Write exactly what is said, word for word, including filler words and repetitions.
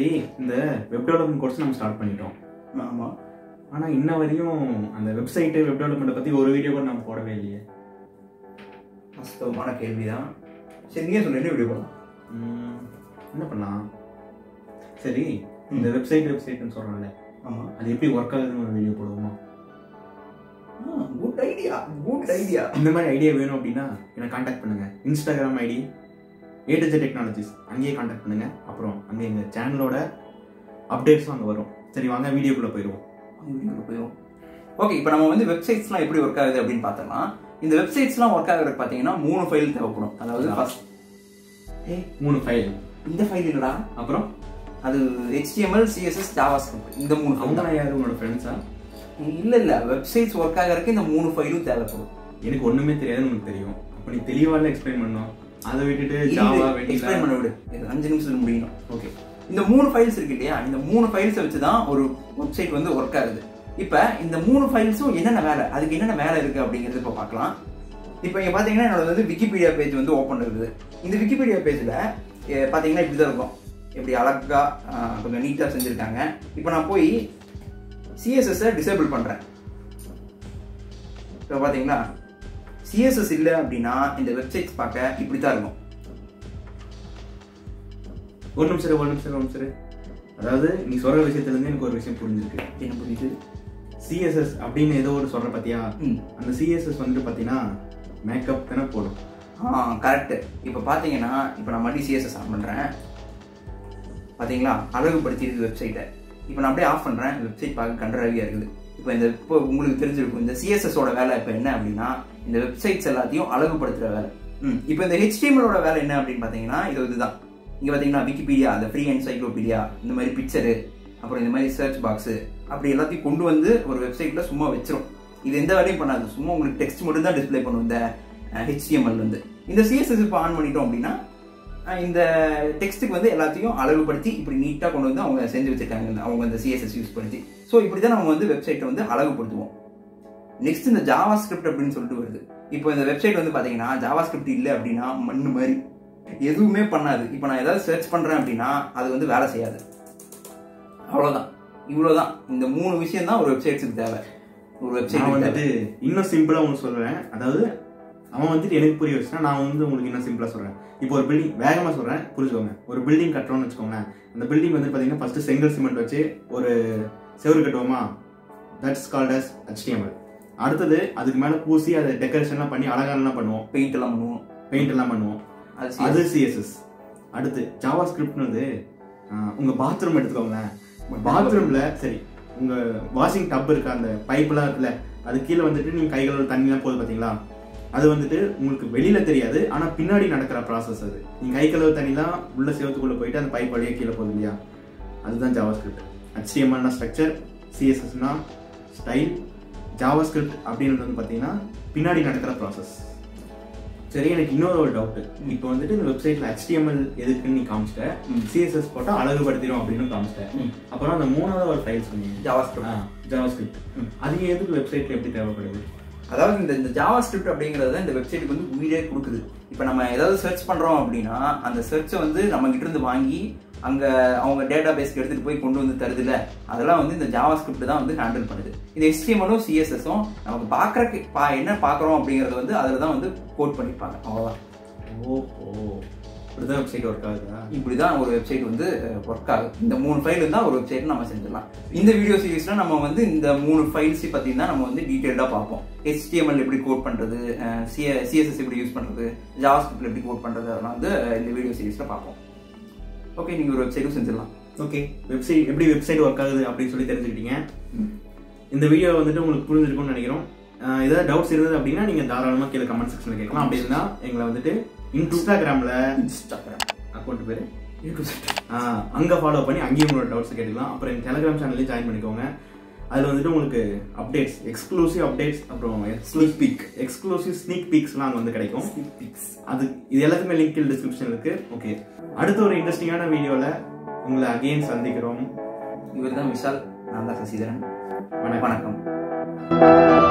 சரி, இந்த web development course நம்ம ஸ்டார்ட் பண்ணிட்டோம். ஆமாம். ஆனால் இன்ன வரையும் அந்த வெப்சைட்டு வெப் டெவலப்மெண்ட்டை பற்றி ஒரு வீடியோ கூட நம்ம போடவே இல்லையே. வாஸ்தவமான கேள்வி தான். சரி, நீங்கள் சொல்ல என்ன வீடியோ போடலாம்? என்ன பண்ணலாம்? சரி, இந்த வெப்சைட் வெப்சைட்னு சொல்கிறோம்ல, ஆமாம், அது எப்படி ஒர்க் ஆகுதுன்னு ஒரு வீடியோ போடுவோமா? Good idea, good idea. இந்த மாதிரி ஐடியா வேணும் அப்படின்னா என்னை காண்டாக்ட் பண்ணுங்கள். Instagram ID A to Z technologies, அங்கேயே காண்டாக்ட் பண்ணுங்கள். அப்புறம் அங்கே எங்கள் சேனலோட அப்டேட்ஸும் அங்கே வரும். சரி, வாங்க வீடியோக்குள்ளே போயிடுவோம். வீடியோக்குள்ளே போயிடுவோம். ஓகே, இப்போ நம்ம வந்து வெப்சைட்ஸ்லாம் எப்படி ஒர்க் ஆகுது அப்படின்னு பார்த்தோம்னா, இந்த வெப்சைட்ஸ்லாம் ஒர்க் ஆகுறதுக்கு பார்த்தீங்கன்னா மூணு ஃபைல் தேவைப்படும். அதாவது ஃபர்ஸ்ட் ஏ மூணு ஃபைல். இந்த ஃபைல் இல்லைடா, அப்புறம் அது ஹெச்டிஎம்எல், சிஎஸ்எஸ், ஜாவாஸ்கிரிப்ட், இந்த மூணு ஃபைல் தான். யாரும் உங்களோட ஃப்ரெண்ட்ஸா? இல்லை இல்லை, வெப்சைட்ஸ் ஒர்க் ஆகிறதுக்கு இந்த மூணு ஃபைலும் தேவைப்படும். எனக்கு ஒன்றுமே தெரியாதுன்னு உங்களுக்கு தெரியும். அப்போ நீ தெளிவாக எக்ஸ்பிளைன் பண்ணணும். அதை விட்டுட்டு ஜாவா எக்ஸ்பிளைன் பண்ண விடு, அஞ்சு நிமிஷத்துல முடியணும். ஓகே, இந்த மூணு ஃபைல்ஸ் இருக்கு இல்லையா, இந்த மூணு ஃபைல்ஸை வச்சு தான் ஒரு வெப்சைட் வந்து ஒர்க் ஆகுது. இப்போ இந்த மூணு ஃபைல்ஸும் என்னென்ன வேலை, அதுக்கு என்னென்ன வேலை இருக்கு அப்படிங்கிறது இப்போ பார்க்கலாம். இப்போ இங்கே பார்த்தீங்கன்னா என்னோட வந்து விக்கிபீடியா பேஜ் வந்து ஓப்பன் இருக்குது. இந்த விக்கிபீடியா பேஜில் பார்த்தீங்கன்னா இப்படி தான் இருக்கும். எப்படி அழகா கொஞ்சம் நீட்டாக செஞ்சுருக்காங்க. இப்போ நான் போய் சிஎஸ்எஸ்ஸை டிசேபிள் பண்ணுறேன். இப்போ பார்த்தீங்களா, சிஎஸ்எஸ் இல்லை அப்படின்னா இந்த வெப்சைட்ஸ் பார்க்க இப்படி தான் இருக்கும். ஒரு நிமிஷம் ஒரு நிமிஷம் ஒரு நிமிஷம் அதாவது நீ சொல்ற விஷயத்துலேருந்து எனக்கு ஒரு விஷயம் புரிஞ்சிருக்கு. என்ன புரியுது? சிஎஸ்எஸ் அப்படின்னு ஏதோ ஒரு சொல்ற பார்த்தியா, அந்த சிஎஸ்எஸ் வந்துட்டு பார்த்தீங்கன்னா மேக்கப் தானே போடும். ஆ கரெக்டு. இப்போ பார்த்தீங்கன்னா இப்போ நான் மறுபடியும் சிஎஸ்எஸ் ஆன் பண்ணுறேன். பார்த்தீங்களா, அழகுபடுத்திடுது வெப்சைட்டை. இப்போ நான் அப்படியே ஆஃப் பண்ணுறேன். வெப்சைட் பார்க்க கண்டராவியாக இருக்குது. இப்போ இந்த இப்போ உங்களுக்கு தெரிஞ்சிருக்கும் இந்த சிஎஸ்எஸோட வேலை இப்போ என்ன அப்படின்னா, இந்த வெப்சைட்ஸ் எல்லாத்தையும் அழகுபடுத்துகிற வேலை. ம் இப்போ இந்த ஹெச்டிஎம்எலோட வேலை என்ன அப்படின்னு பார்த்தீங்கன்னா, இது இதுதான். இங்கே பார்த்தீங்கன்னா விக்கிபீடியா, அந்த ஃப்ரீ என்சைக்ளோபீடியா, இந்த மாதிரி பிக்சரு, அப்புறம் இந்த மாதிரி சர்ச் பாக்ஸு, அப்படி எல்லாத்தையும் கொண்டு வந்து ஒரு வெப்சைட்டில் சும்மா வச்சிரும். இது எந்த வேலையும் பண்ணாது, சும்மா உங்களுக்கு டெக்ஸ்ட் மட்டும் தான் டிஸ்பிளே பண்ணும் இந்த ஹெச்டிஎம்எல் வந்து. இந்த சிஎஸ்எஸ் இப்போ ஆன் பண்ணிட்டோம் அப்படின்னா இந்த டெக்ஸ்ட்டுக்கு வந்து எல்லாத்தையும் அழகுபடுத்தி இப்படி நீட்டாக கொண்டு வந்து அவங்க செஞ்சு வச்சிருக்காங்க, அவங்க இந்த சிஎஸ்எஸ் யூஸ் படுத்தி. ஸோ இப்படி தான் நம்ம வந்து வெப்சைட்டை வந்து அழகுபடுத்துவோம். நெக்ஸ்ட் இந்த ஜாவா ஸ்கிரிப்ட் அப்படின்னு சொல்லிட்டு வருது. இப்போ இந்த வெப்சைட் வந்து பார்த்தீங்கன்னா ஜாவா ஸ்கிரிப்ட் இல்லை அப்படின்னா மண்ணு மாதிரி எதுவுமே பண்ணாது. இப்போ நான் ஏதாவது சர்ச் பண்ணுறேன் அப்படின்னா அது வந்து வேலை செய்யாது. அவ்வளோதான், இவ்வளோதான். இந்த மூணு விஷயம் தான் ஒரு வெப்சைட்ஸுக்கு தேவை. ஒரு வெப்சைட் வந்துட்டு இன்னும் சிம்பிளாக ஒன்று சொல்கிறேன். அதாவது அவன் வந்துட்டு எனக்கு புரிய வச்சுன்னா நான் வந்து உங்களுக்கு இன்னும் சிம்பிளாக சொல்கிறேன். இப்போ ஒரு பில்டிங் வேகமாக சொல்கிறேன், புரிஞ்சுக்கோங்க. ஒரு பில்டிங் கட்டுறோம்னு வச்சுக்கோங்களேன். அந்த பில்டிங் வந்து பார்த்தீங்கன்னா ஃபஸ்ட்டு செங்கல் சிமெண்ட் வச்சு ஒரு செவரு கட்டுவோமா, தட்ஸ் கால்ட் அஸ் ஹெச்டிஎம்எல். அடுத்தது அதுக்கு மேலே பூசி அதை டெக்கரேஷன்லாம் பண்ணி அழகானலாம் பண்ணுவோம், பெயிண்ட் எல்லாம் பண்ணுவோம் பெயிண்ட் எல்லாம் பண்ணுவோம் அது சிஎஸ்எஸ். அடுத்து ஜாவா ஸ்கிரிப்ட்னு உங்கள் பாத்ரூம் எடுத்துக்கோங்களேன். பாத்ரூமில் சரி, உங்கள் வாஷிங் டப் இருக்க அந்த பைப்பெல்லாம் இருக்குல்ல, அது கீழே வந்துட்டு நீங்கள் கைகளோட தண்ணிலாம் போகுது பார்த்தீங்களா, அது வந்துட்டு உங்களுக்கு வெளியில தெரியாது, ஆனால் பின்னாடி நடக்கிற ப்ராசஸ். அது நீங்கள் கை கழுவு தண்ணிலாம் உள்ள சேவத்துக்குள்ளே போயிட்டு அந்த பைப் வழியாக கீழே போகுது இல்லையா, அதுதான் ஜாவா ஸ்கிரிப்ட். ஹெச்டிஎம்எல்னா ஸ்ட்ரக்சர், சிஎஸ்எஸ்னா ஸ்டைல், ஜாவா ஸ்கிரிப்ட் அப்படின்றது வந்து பார்த்தீங்கன்னா பின்னாடி நடக்கிற ப்ராசஸ். சரி, எனக்கு இன்னொரு ஒரு டவுட்டு. இப்போ வந்துட்டு இந்த வெப்சைட்ல ஹெச்டிஎம்எல் எதுக்குன்னு நீ காமிச்சிட்ட, சிஎஸ்எஸ் போட்டால் அழகுபடுத்திடும் அப்படின்னு காமிச்சிட்டேன். அப்புறம் அந்த மூணாவது ஒரு ஃபைல் சொன்னீங்க, ஜாவா ஸ்கிரிப்ட். ஜாவா ஸ்கிரிப்ட் அது எதுக்கு வெப்சைட்ல எப்படி தேவைப்படுது? அதாவது இந்த இந்த ஜாவா ஸ்கிரிப்ட் அப்படிங்கிறது இந்த வெப்சைட்டுக்கு வந்து உயிரே கொடுக்குது. இப்போ நம்ம ஏதாவது சர்ச் பண்ணுறோம் அப்படின்னா அந்த சர்ச்சை வந்து நம்ம கிட்ட இருந்து வாங்கி அங்கே அவங்க டேட்டா பேஸ்க்கு எடுத்துகிட்டு போய் கொண்டு வந்து தருதுல, அதெல்லாம் வந்து இந்த ஜாவா ஸ்கிரிப்ட் தான் வந்து ஹேண்டில் பண்ணுது. இந்த ஹெச்டிஎம்எலும் சிஎஸ்எஸும் நமக்கு பார்க்குறக்கு பா என்ன பார்க்குறோம் அப்படிங்கிறது வந்து அதில் தான் வந்து கோட் பண்ணியிருப்பாங்க. அவ்வளோதான். ஓஹோ, இப்படிதான் வெப்சைட் ஒர்க் ஆகுதா? இப்படி தான் ஒரு வெப்சைட் வந்து ஒர்க் ஆகுது. இந்த மூணு ஃபைல் இருந்தால் ஒரு வெப்சைட் நம்ம செஞ்சிடலாம். இந்த வீடியோ சீரிஸ்ல நம்ம வந்து இந்த மூணு ஃபைல்ஸ் பற்றி தான் நம்ம வந்து டீட்டெயிலாக பார்ப்போம். ஹெச்டிஎம்எல் எப்படி கோட் பண்ணுறது, சிஎஸ்எஸ் எப்படி யூஸ் பண்ணுறது, ஜாவா ஸ்கிரிப்ட் எப்படி கோட் பண்ணுறது, அதெல்லாம் வந்து இந்த வீடியோ சீரிஸ்ல பார்ப்போம். ஓகே, நீங்கள் ஒரு வெப்சைட்டும் செஞ்சிடலாம். ஓகே, வெப்சைட் எப்படி வெப்சைட் ஒர்க் ஆகுது அப்படின்னு சொல்லி தெரிஞ்சுக்கிட்டீங்க. இந்த வீடியோ வந்துட்டு உங்களுக்கு புரிஞ்சிருக்கும்னு நினைக்கிறோம். ஏதாவது டவுட்ஸ் இருந்தது அப்படின்னா நீங்கள் தாராளமாக கீழே கமெண்ட் செக்ஷனில் கேட்கலாம். அப்படி இருந்தால் எங்களை வந்துட்டு இன்ஸ்டாகிராமில் இன்ஸ்டாகிராம் அக்கௌண்ட் பேர் அங்கே ஃபாலோ பண்ணி அங்கேயும் உங்களோட டவுட்ஸ் கேட்டுக்கலாம். அப்புறம் எங்கள் டெலிகிராம் சேனல்லையும் ஜாயின் பண்ணிக்கோங்க. அதில் வந்துட்டு உங்களுக்கு அப்டேட்ஸ், எக்ஸ்க்ளூசிவ் அப்டேட்ஸ், அப்புறம் ஸ்னீக் பீக், எக்ஸ்க்ளூசிவ் ஸ்னீக் பீக்ஸ்லாம் அங்கே வந்து கிடைக்கும். ஸ்னீக் பீக்ஸ் அது இது எல்லாத்துக்குமே லிங்க் டிஸ்கிரிப்ஷன் இருக்குது. ஓகே, அடுத்த ஒரு இன்ட்ரெஸ்டிங்கான வீடியோவில் உங்களை அகெயின் சந்திக்கிறோம். இவர் தான் விஷால், நான் தான் சசிதரன். வணக்கம்.